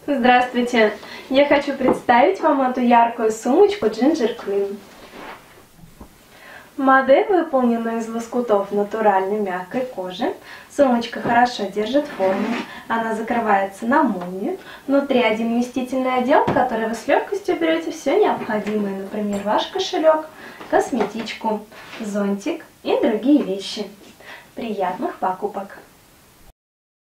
Здравствуйте! Я хочу представить вам эту яркую сумочку Ginger Queen. Модель выполнена из лоскутов натуральной мягкой кожи. Сумочка хорошо держит форму, она закрывается на молнию. Внутри один вместительный отдел, в который вы с легкостью берете все необходимое, например, ваш кошелек, косметичку, зонтик и другие вещи. Приятных покупок!